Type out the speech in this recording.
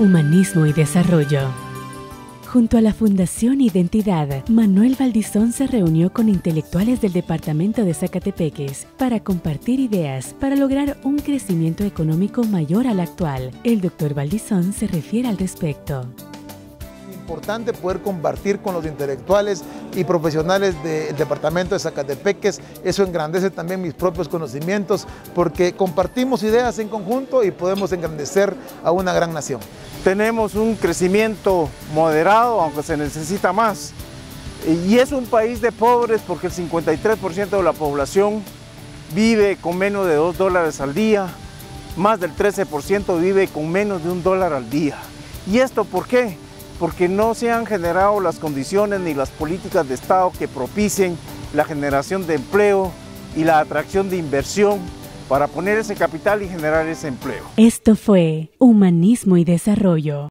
Humanismo y Desarrollo. Junto a la Fundación Identidad, Manuel Valdizón se reunió con intelectuales del departamento de Zacatepeques para compartir ideas para lograr un crecimiento económico mayor al actual. El doctor Valdizón se refiere al respecto. Importante poder compartir con los intelectuales y profesionales del departamento de Zacatepeques. Eso engrandece también mis propios conocimientos porque compartimos ideas en conjunto y podemos engrandecer a una gran nación. Tenemos un crecimiento moderado, aunque se necesita más. Y es un país de pobres porque el 53% de la población vive con menos de $2 al día, más del 13% vive con menos de $1 al día. ¿Y esto por qué? Porque no se han generado las condiciones ni las políticas de Estado que propicien la generación de empleo y la atracción de inversión para poner ese capital y generar ese empleo. Esto fue Humanismo y Desarrollo.